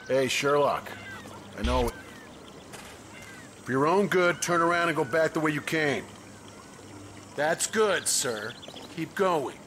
Hey, Sherlock. I know. For your own good, turn around and go back the way you came. That's good, sir. Keep going.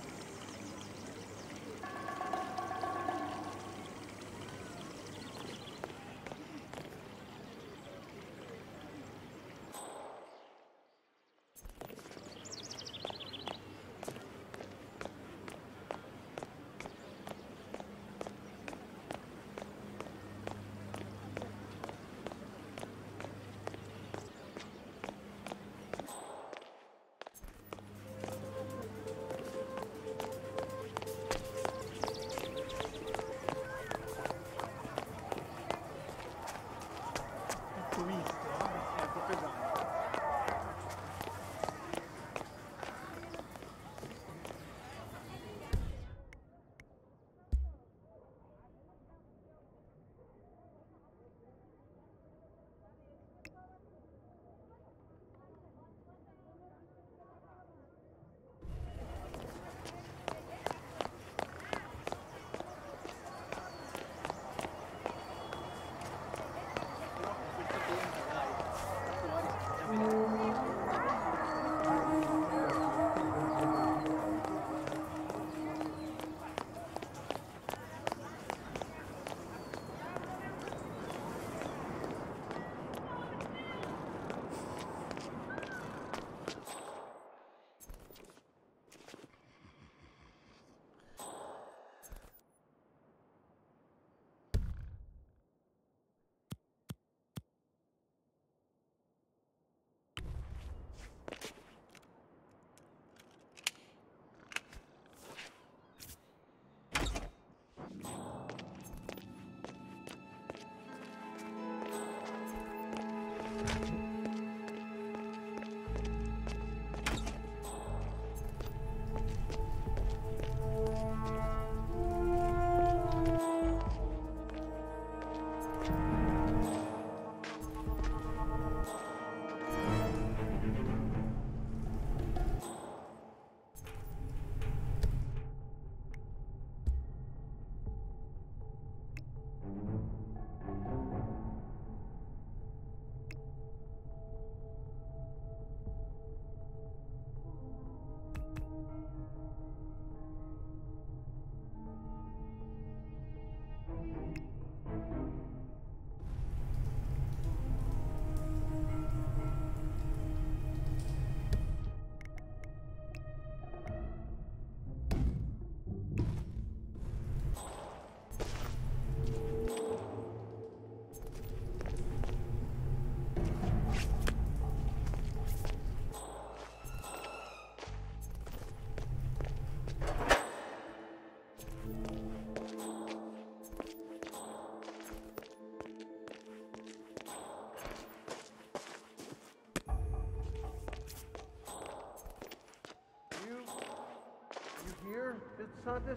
Santos?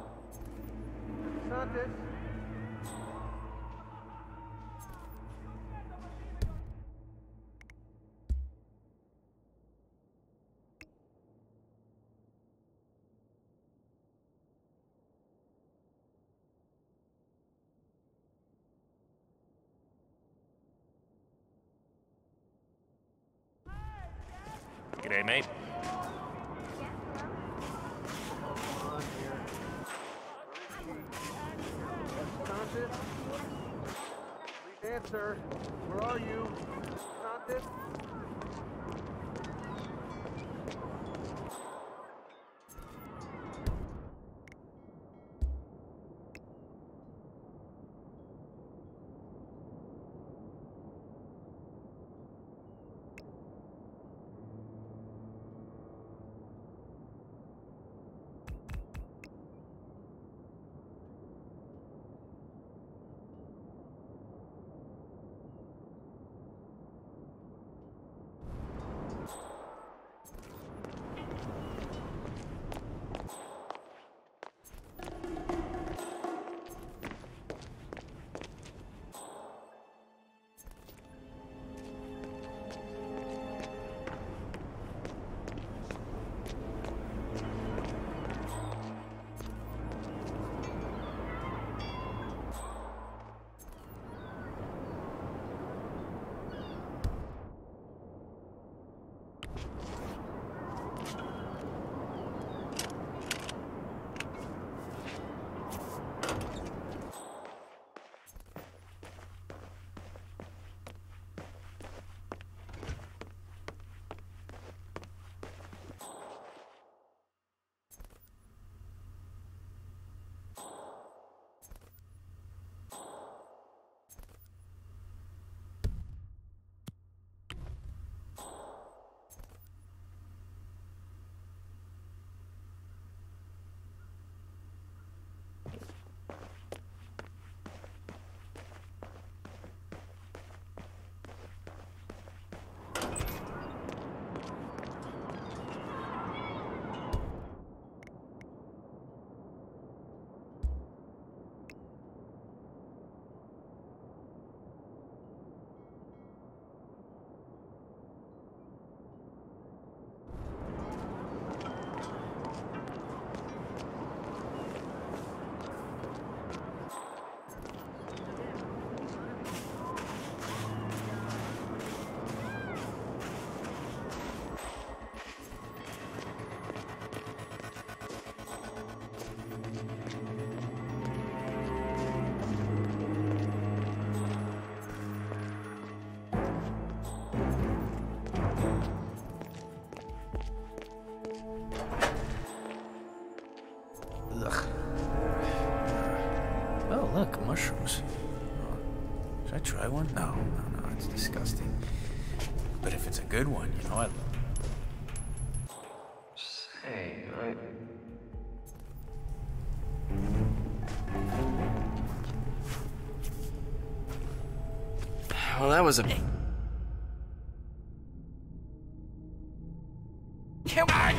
Santos? G'day, mate. Santos? Please answer. Where are you? Santos? look, mushrooms. Should I try one? No, it's disgusting. But if it's a good one, you know, Say, well, that was a... Come on!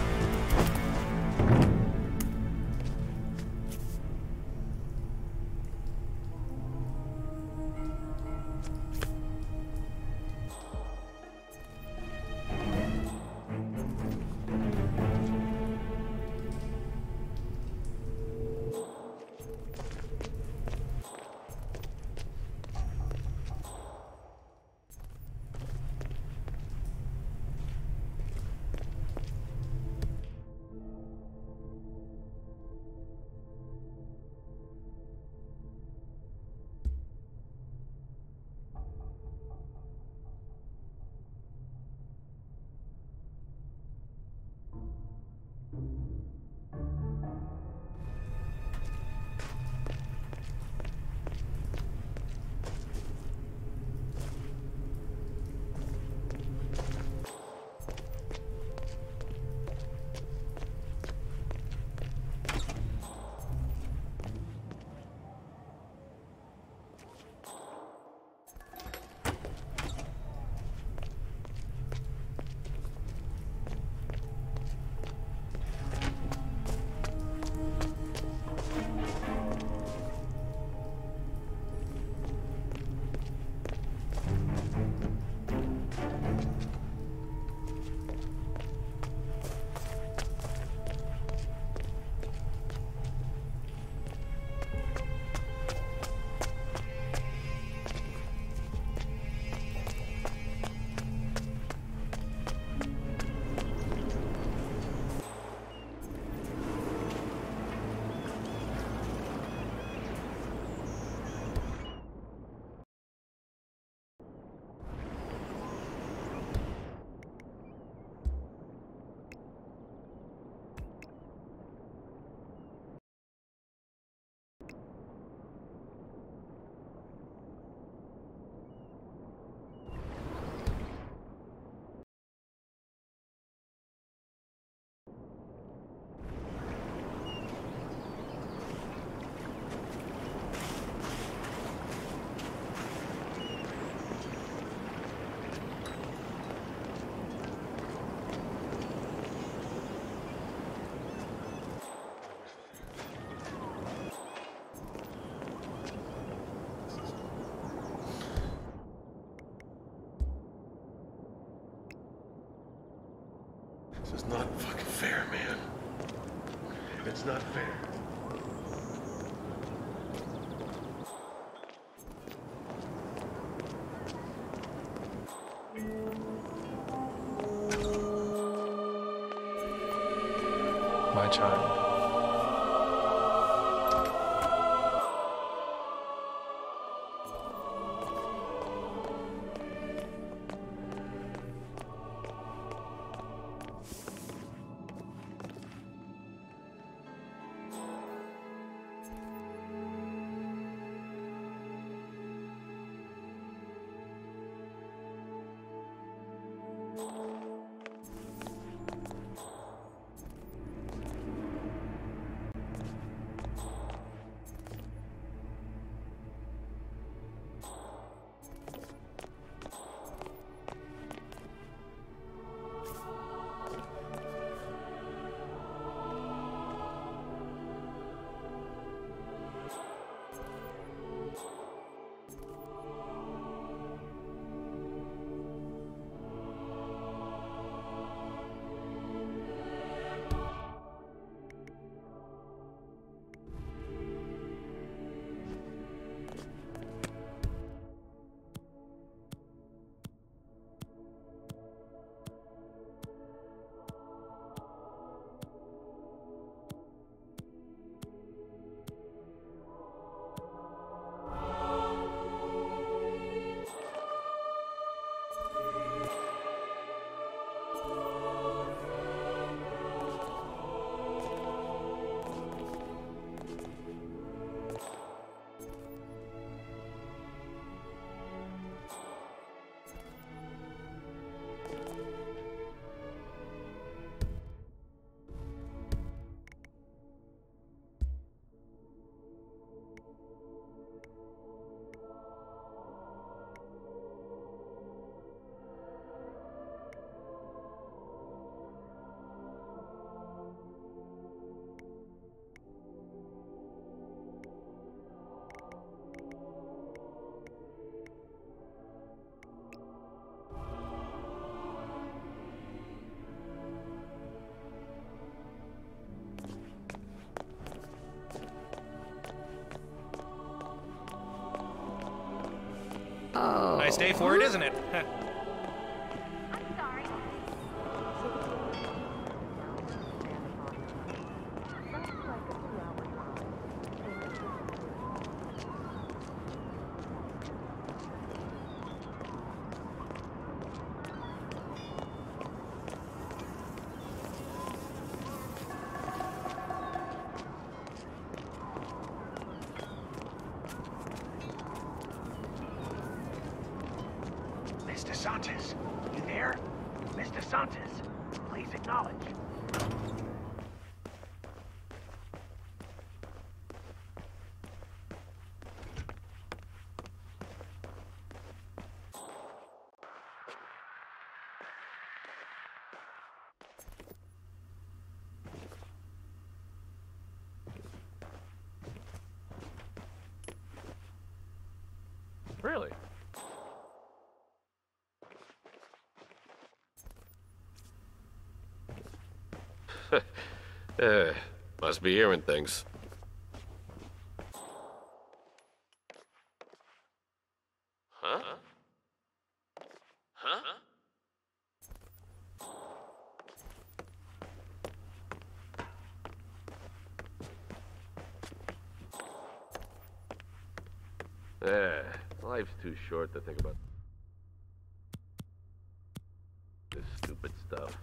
This is not fucking fair, man. It's not fair. My child. nice day for it, isn't it? Mr. Santos, you there? Mr. Santos, please acknowledge. Really? Must be hearing things. Huh? Huh? Life's too short to think about this stupid stuff.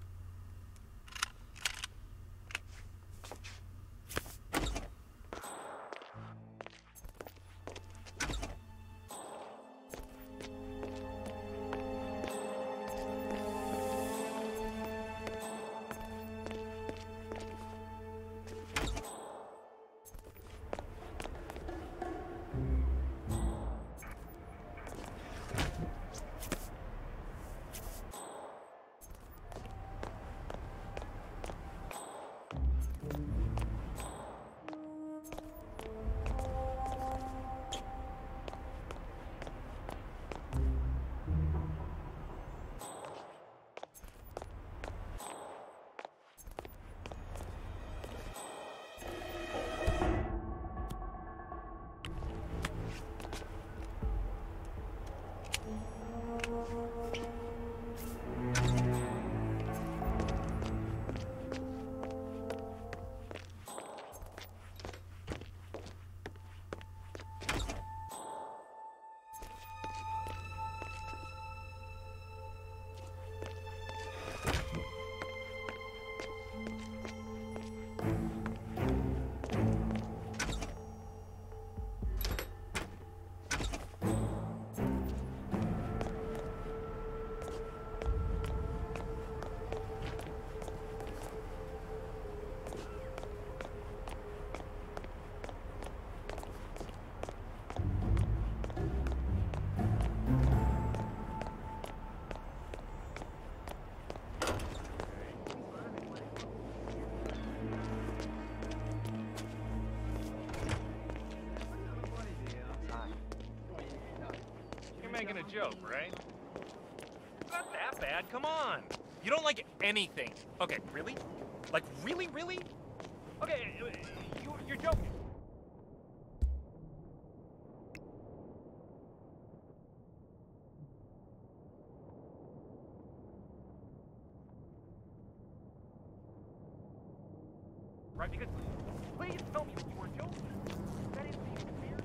Making a joke, right? It's not that bad, come on. You don't like anything. Okay, really? Like, really, really? Okay, you're joking. Right, because please tell me that you were joking. That is the weird.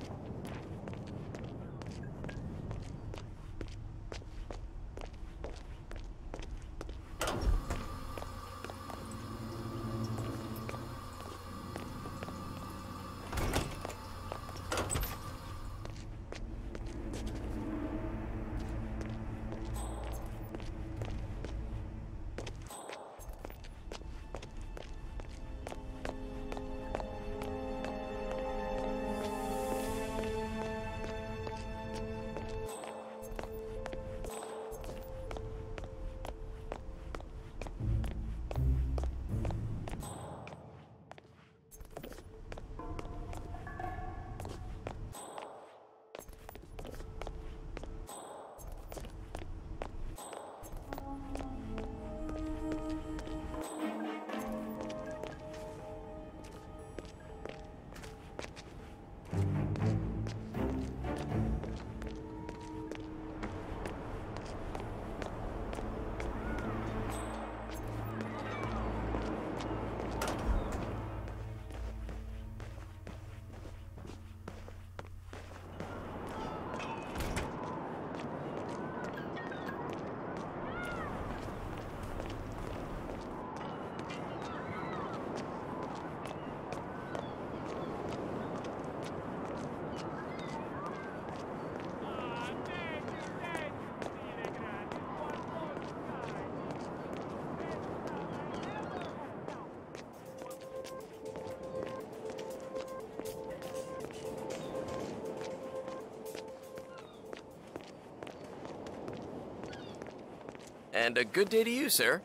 And a good day to you, sir.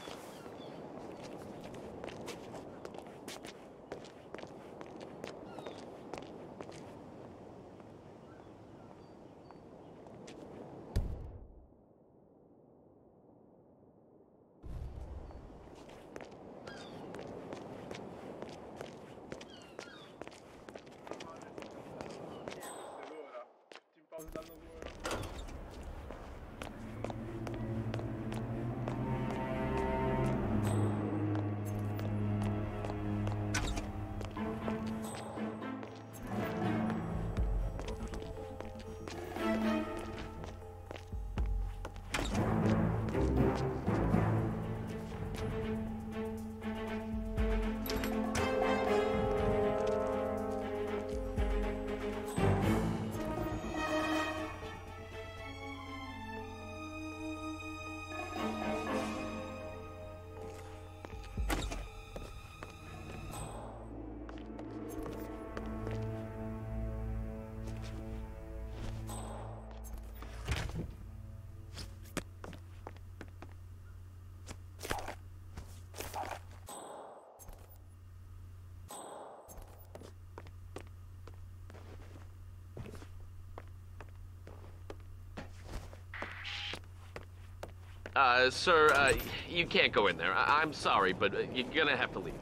Sir, you can't go in there. I'm sorry, but you're gonna have to leave.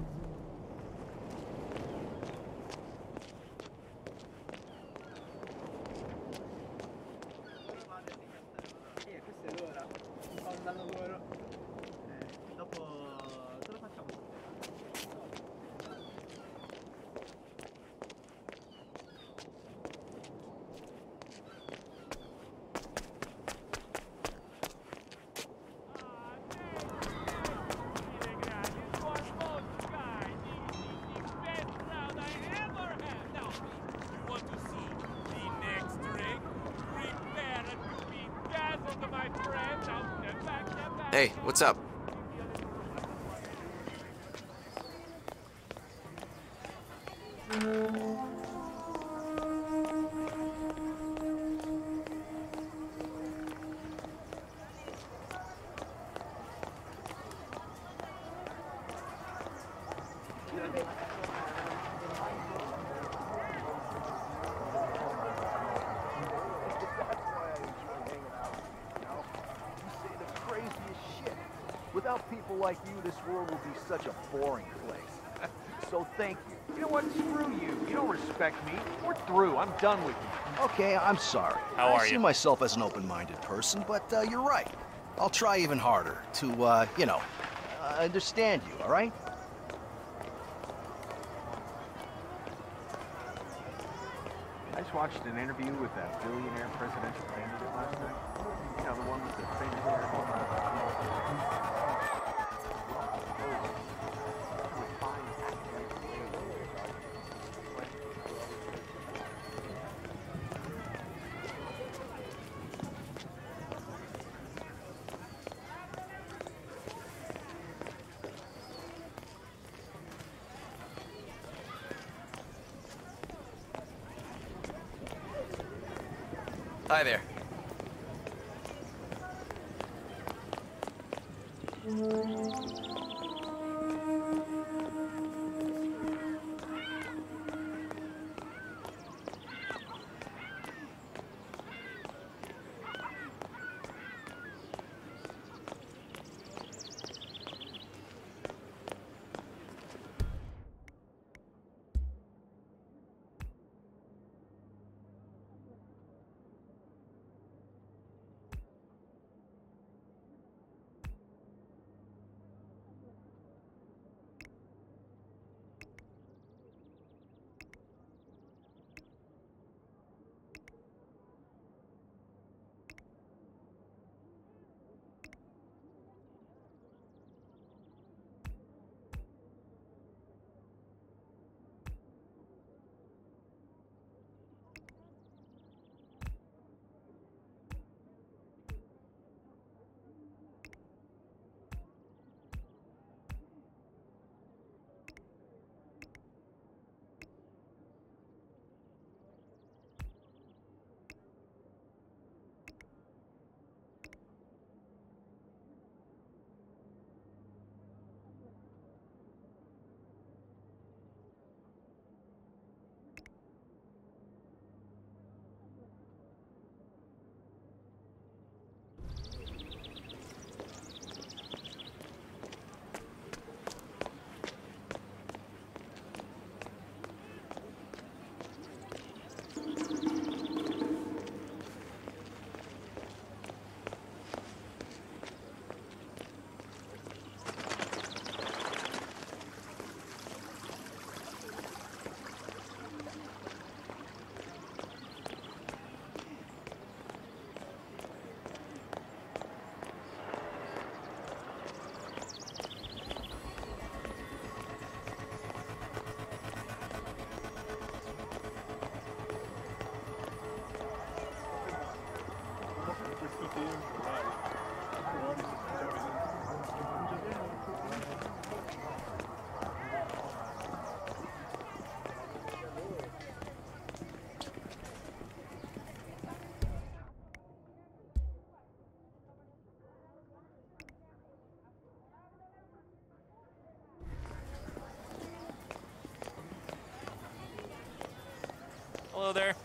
Hey, what's up? Without people like you, this world would be such a boring place. So thank you. You know what? Screw you. You don't respect me. We're through. I'm done with you. Okay, I'm sorry. How are I see you? myself as an open-minded person, but you're right. I'll try even harder to, understand you, all right? I just watched an interview with that billionaire presidential candidate last night. You know, the one with the fake hair. Hi there. Hello there.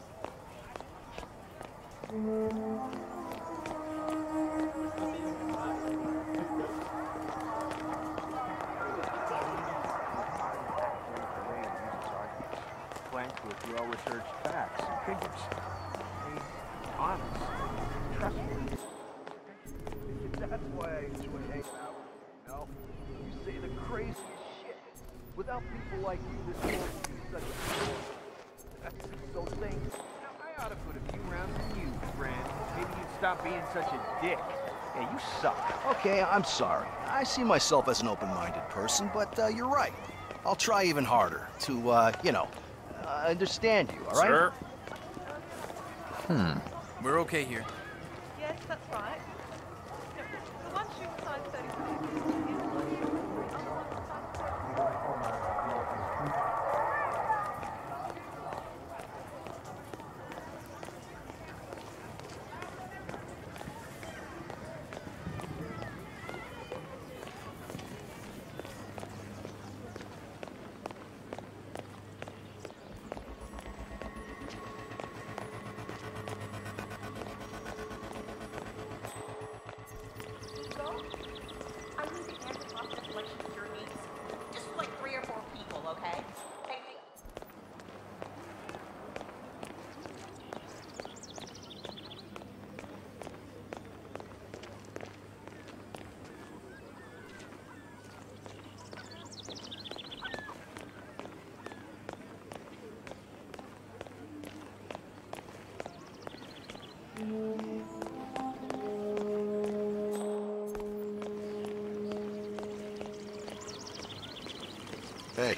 Flanked with well-researched facts and figures. Hey, honest, trustworthy. That's why I enjoy hanging out with you, you know? You say the craziest shit. Without people like you, this world would be such a bore. So thank you. Now, I ought to put a few rounds in you, friend. Maybe you'd stop being such a dick. Yeah, you suck. Okay, I'm sorry. I see myself as an open-minded person, but you're right. I'll try even harder to, you know, understand you, all right? Sir? We're okay here. Yes, that's right. The one shoe size 36. I need the anti-plastic collection of your needs. Just like 3 or 4 people, okay? Thank you. Hey.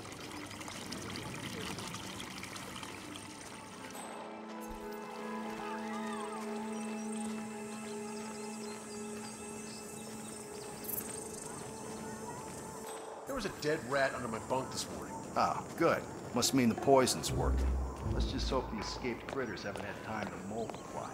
There was a dead rat under my bunk this morning. Ah, good. Must mean the poison's working. Let's just hope the escaped critters haven't had time to multiply.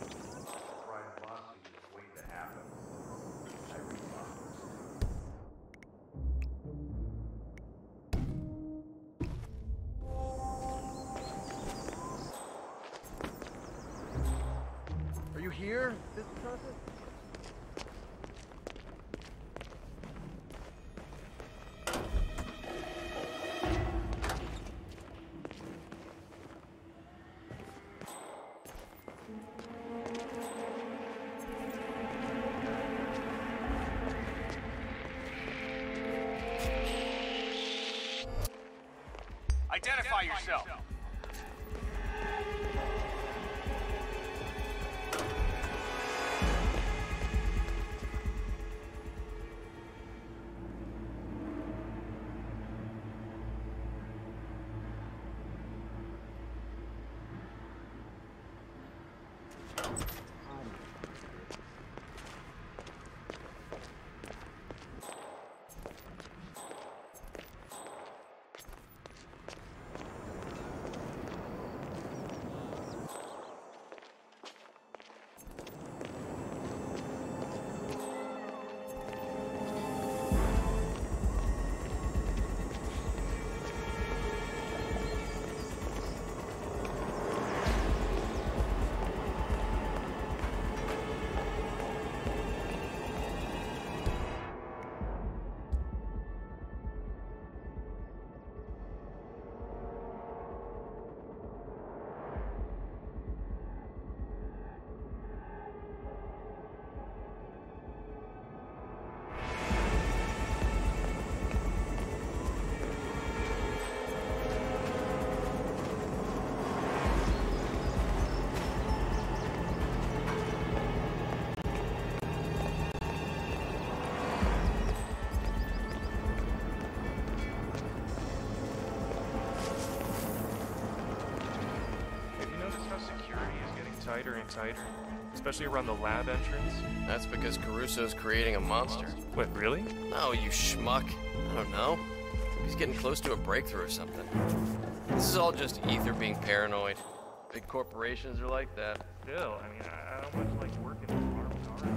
Are you here, Mr. Santos? Identify yourself. Tighter and tighter, especially around the lab entrance. That's because Caruso's creating a monster. Wait, really? No, you schmuck. I don't know. He's getting close to a breakthrough or something. This is all just Ether being paranoid. Big corporations are like that. Still, I mean, I don't much like working in farm cars.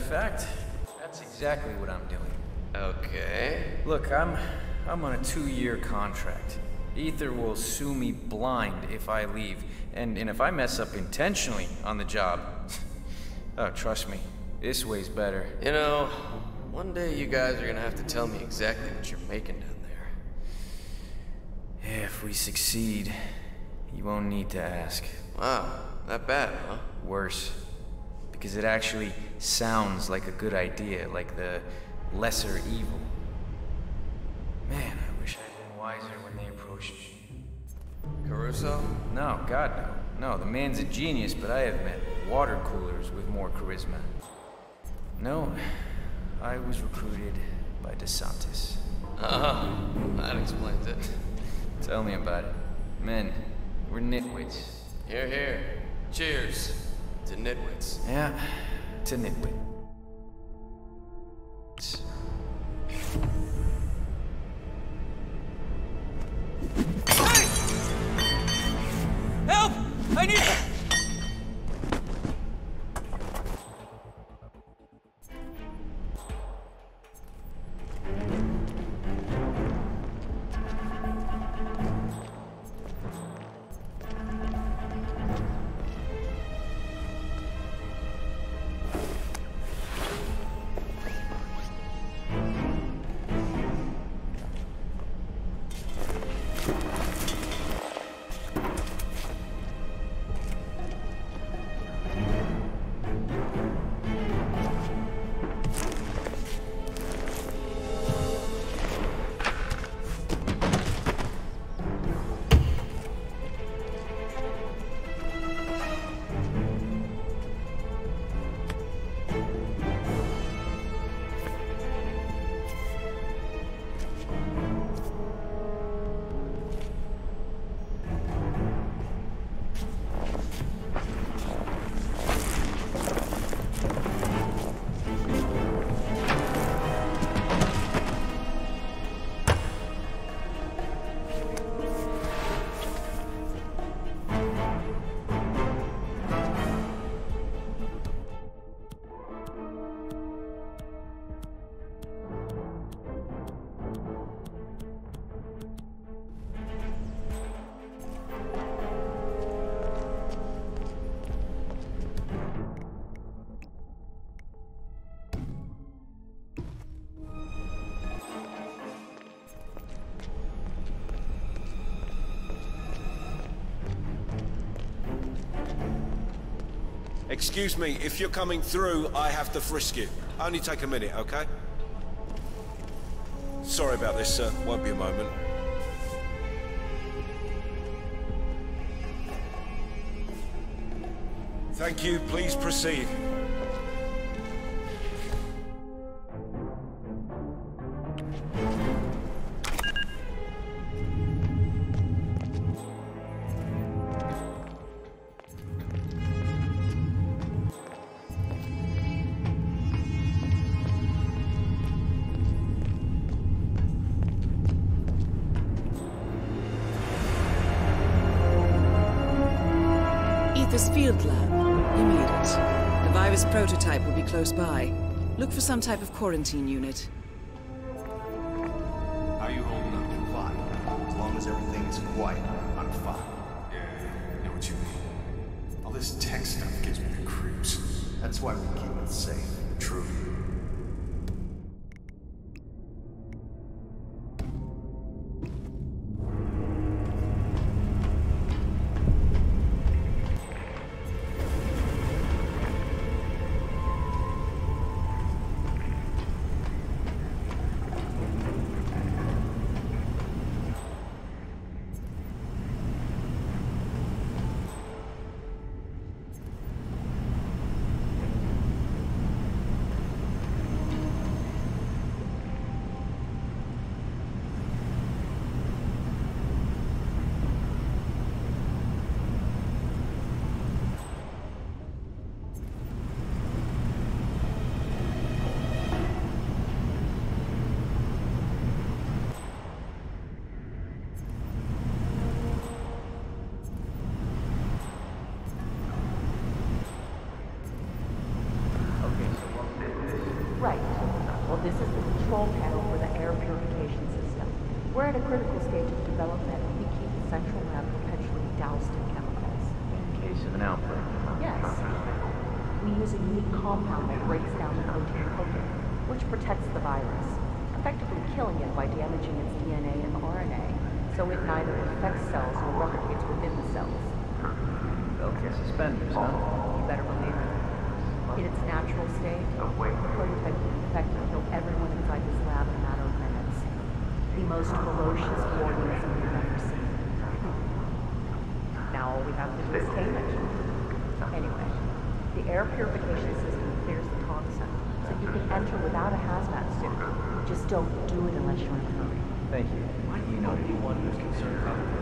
fact, that's exactly what I'm doing. Okay. Look, I'm on a 2-year contract. Ether will sue me blind if I leave, and if I mess up intentionally on the job, oh, trust me, this way's better. You know, one day you guys are gonna have to tell me exactly what you're making down there. If we succeed, you won't need to ask. Wow, that bad, huh? Worse. Because it actually sounds like a good idea, like the lesser evil. Man, I wish I'd been wiser when they approached me. Caruso? No, God, no. No, the man's a genius, but I have met water coolers with more charisma. No, I was recruited by DeSantis. Oh, that explains it. Tell me about it. Men, we're nitwits. Here, here. Cheers to nitwits. Yeah, to nitwit. Help! I need... Excuse me, if you're coming through, I have to frisk you. Only take a minute, okay? Sorry about this, sir. Won't be a moment. Thank you. Please proceed. Ether's field lab. You made it. The virus prototype will be close by. Look for some type of quarantine unit. How are you holding up? Fine. As long as everything's quiet, I'm fine. Yeah, I know what you mean. All this tech stuff gives me the creeps. That's why we keep it safe. True. control panel for the air purification system. We're at a critical stage of development. We keep the central lab perpetually doused in chemicals. In case of an outbreak. Yes. We use a unique compound that breaks down the protein coating, which protects the virus, effectively killing it by damaging its DNA and RNA, so it neither infects cells nor replicates within the cells. Belt and suspenders, huh? You better believe it. In its natural state, the prototype will infect and kill everyone inside this lab in a matter of minutes. The most ferocious organism you've ever seen. Now all we have to do is tame it. Anyway, the air purification system clears the toxin, so you can enter without a hazmat suit. Just don't do it unless you're in a hurry. Thank you. You know anyone who's concerned about the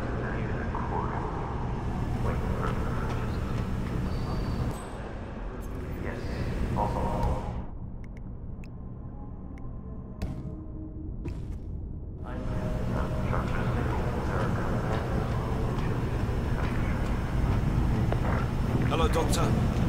Yes, also. Hello, Doctor.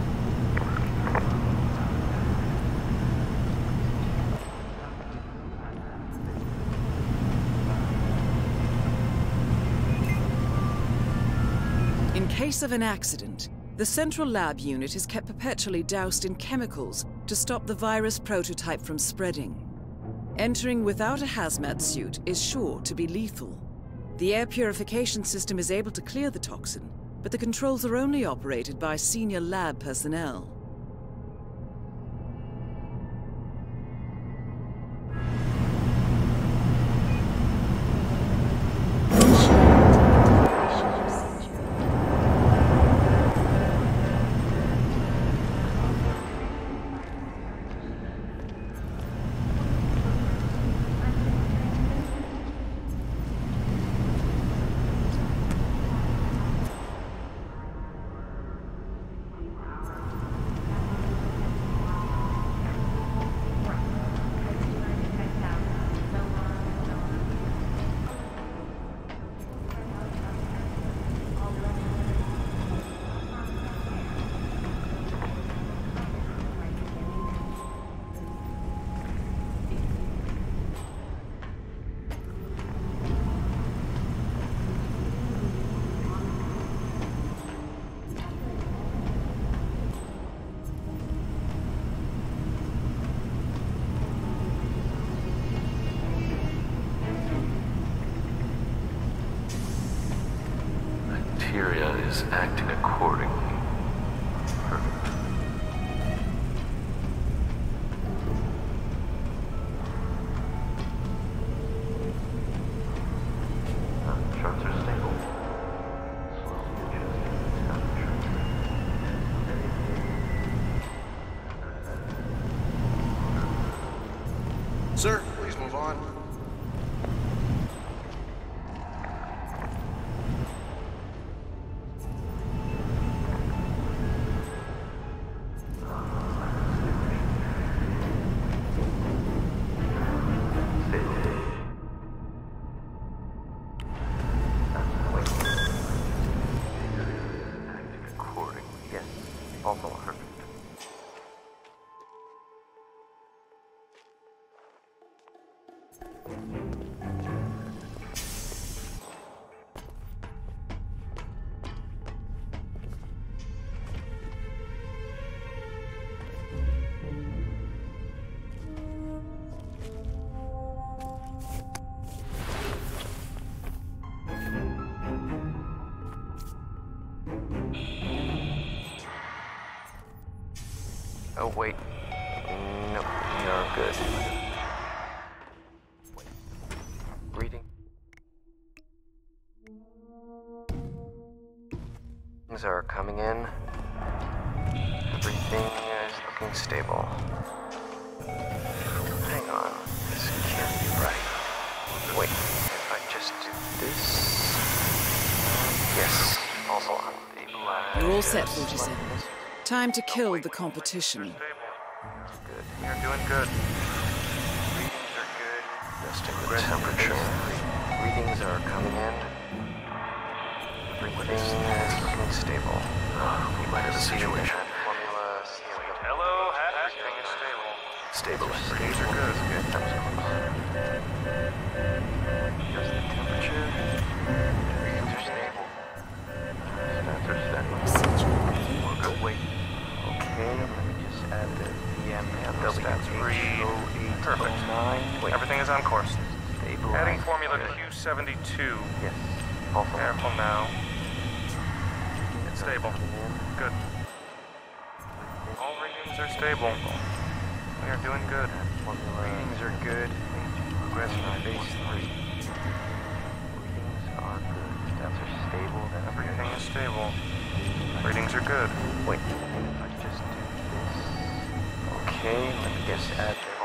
In case of an accident, the central lab unit is kept perpetually doused in chemicals to stop the virus prototype from spreading. Entering without a hazmat suit is sure to be lethal. The air purification system is able to clear the toxin, but the controls are only operated by senior lab personnel. Bacteria is acting accordingly. Perfect. Charts are stable. Sir, please move on. Also perfect. Oh, wait. Nope, you're good. Reading. Things are coming in. Everything is looking stable. Hang on. This can't be right. Wait, if I just do this... Yes, also on the black. You're all set, 47. Time to kill the competition. Good. You're doing good. Readings are good. Adjusting the temperature. Readings are coming in. Everything is looking stable. We might have a situation. Formula. Hello, everything is stable. Stabilize. Readings are good. Good. That was close. Just the temperature. Readings are stable. Stats are steady. We're good. Wait. Okay, let me just add the VMW. Stats read. Perfect. Wait. Everything is on course. Stabilize. Adding formula Q72. Yes. Careful now. It's stable. Good. All readings are stable. We are doing good. Readings are good. Progressing on base 3. Readings are good. Stats are stable. Everything is stable. Readings are good. Wait. Let's just do this. Okay, let me just add the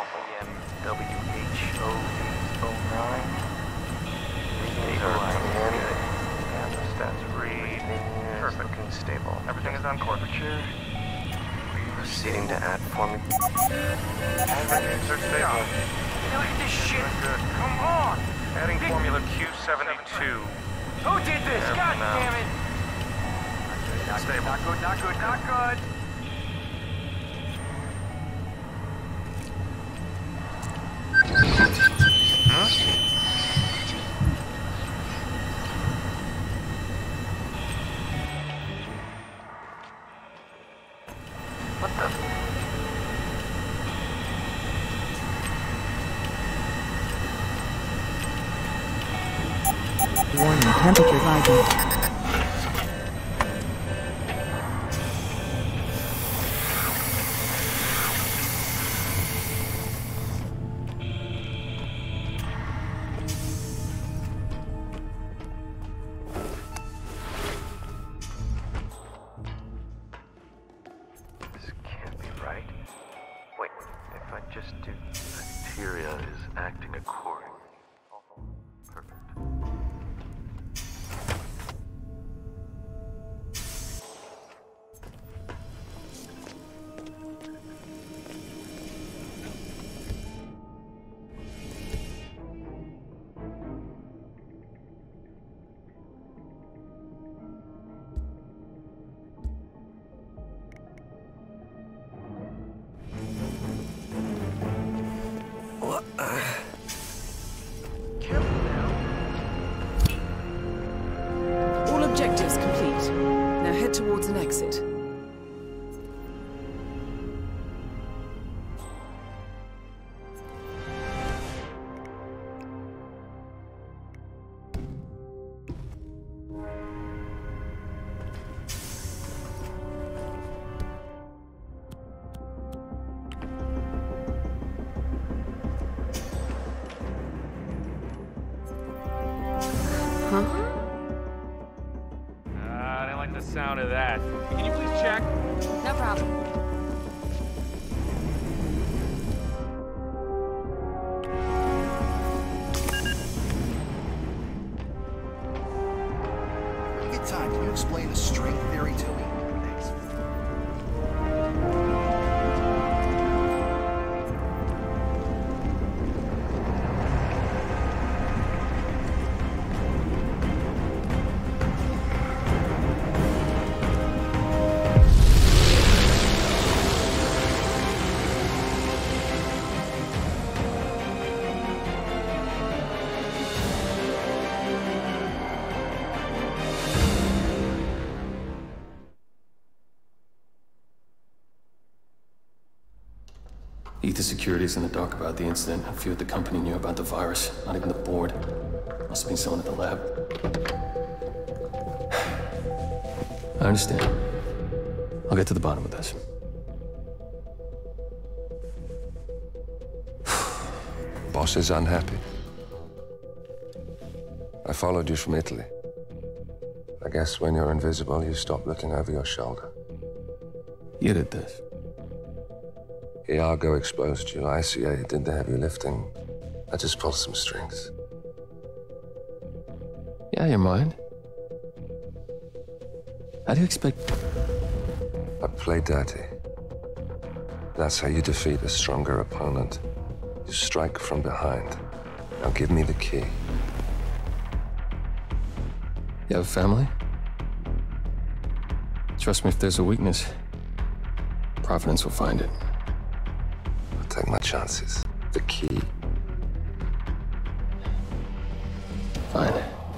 WHO809. Readings are good. And the stats read. Perfect. Looking stable. Everything is on course. Proceeding to add formula. Readings are stable. Look at this shit. Good. Come on. Adding formula Q72. Who did this? God damn it. Stable. Not good, not good, not good. Huh? What the? Warning, temperature rising. Bacteria is acting accordingly. Perfect. All objectives complete. Now head towards an exit. I didn't like the sound of that. Can you please check? No problem. When you get time, can you explain the string theory to me? Thanks. Ether Security's in the dark about the incident. A few at the company knew about the virus. Not even the board. Must have been someone at the lab. I understand. I'll get to the bottom of this. Boss is unhappy. I followed you from Italy. I guess when you're invisible, you stop looking over your shoulder. You did this. Iago exposed you. ICA did the heavy lifting. I just pulled some strings. Yeah, your mind. How do you expect... I play dirty. That's how you defeat a stronger opponent. You strike from behind. Now give me the key. You have a family? Trust me, if there's a weakness, Providence will find it. I'll take my chances. The key. Fine.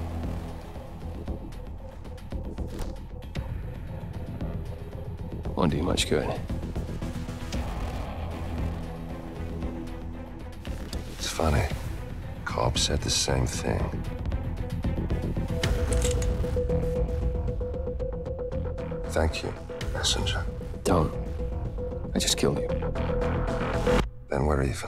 Won't do much good. It's funny. Cobb said the same thing. Thank you, messenger. Don't. I just killed you. Then we're even.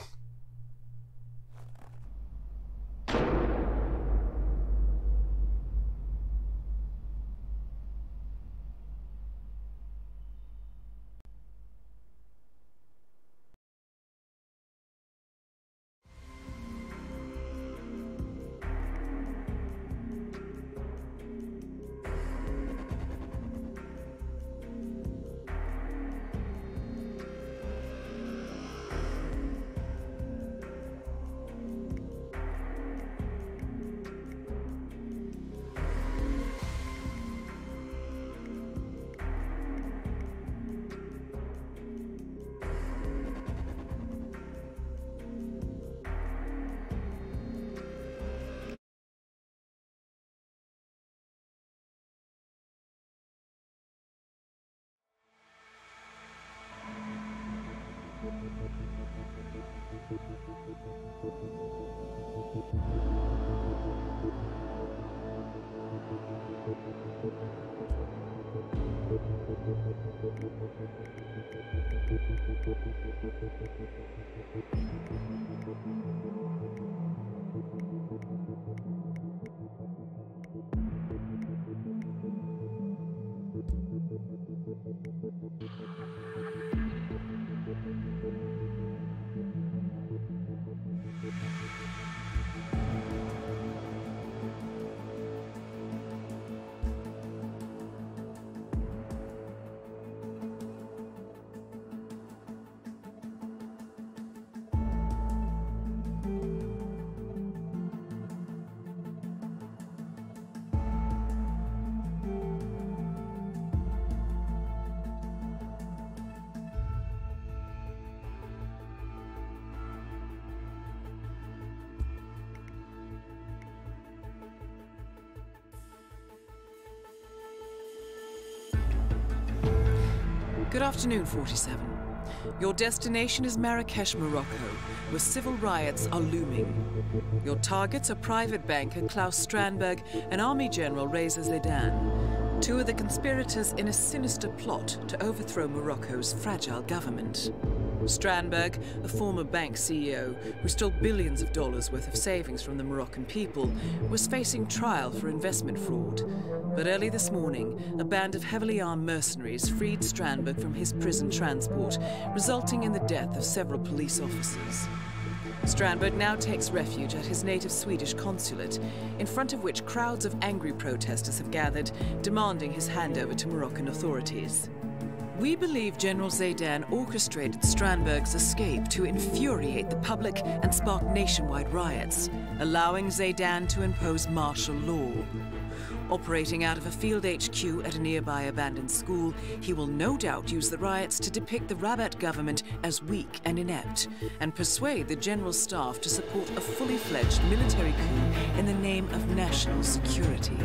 Good afternoon, 47. Your destination is Marrakesh, Morocco, where civil riots are looming. Your targets are private banker Klaus Strandberg and Army General Reza Zaidan, two of the conspirators in a sinister plot to overthrow Morocco's fragile government. Strandberg, a former bank CEO who stole billions of dollars worth of savings from the Moroccan people, was facing trial for investment fraud. But early this morning, a band of heavily armed mercenaries freed Strandberg from his prison transport, resulting in the death of several police officers. Strandberg now takes refuge at his native Swedish consulate, in front of which crowds of angry protesters have gathered, demanding his handover to Moroccan authorities. We believe General Zaidan orchestrated Strandberg's escape to infuriate the public and spark nationwide riots, allowing Zaidan to impose martial law. Operating out of a field HQ at a nearby abandoned school, he will no doubt use the riots to depict the Rabat government as weak and inept, and persuade the general staff to support a fully fledged military coup in the name of national security.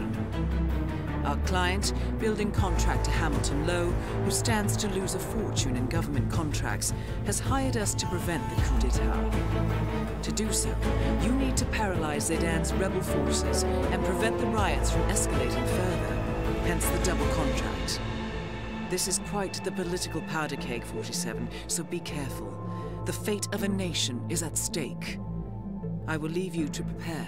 Our client, building contractor Hamilton Lowe, who stands to lose a fortune in government contracts, has hired us to prevent the coup d'etat. To do so, you need to paralyze Zaidan's rebel forces and prevent the riots from escalating further, hence the double contract. This is quite the political powder keg, 47, so be careful. The fate of a nation is at stake. I will leave you to prepare.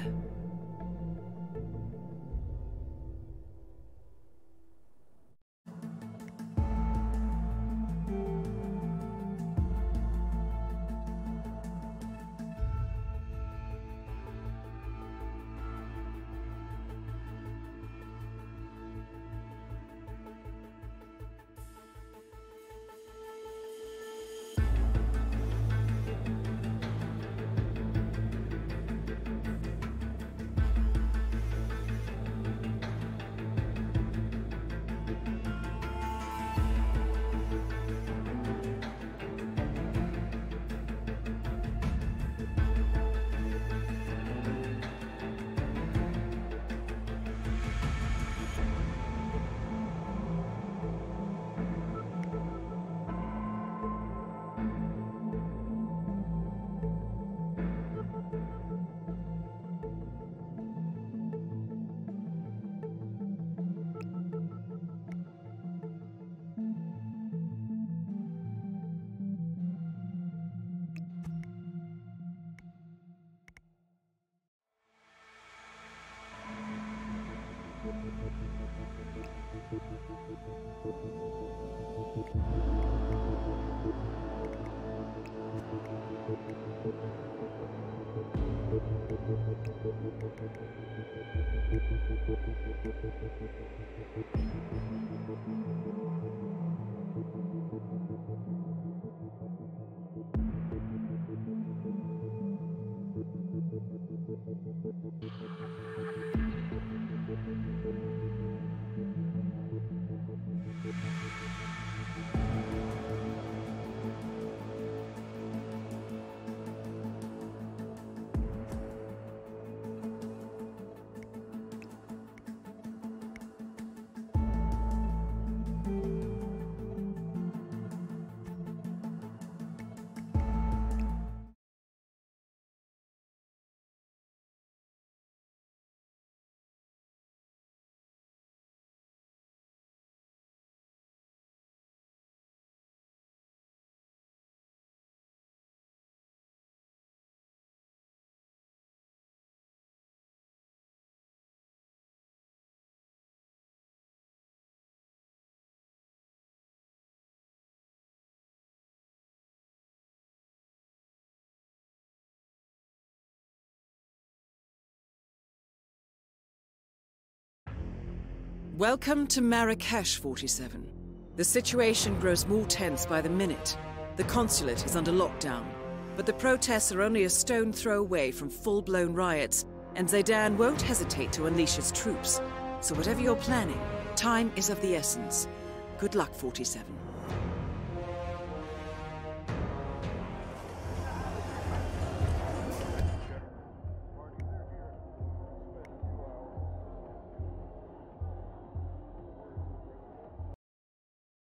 Welcome to Marrakesh, 47. The situation grows more tense by the minute. The consulate is under lockdown, but the protests are only a stone throw away from full-blown riots, and Zaydan won't hesitate to unleash his troops. So whatever you're planning, time is of the essence. Good luck, 47.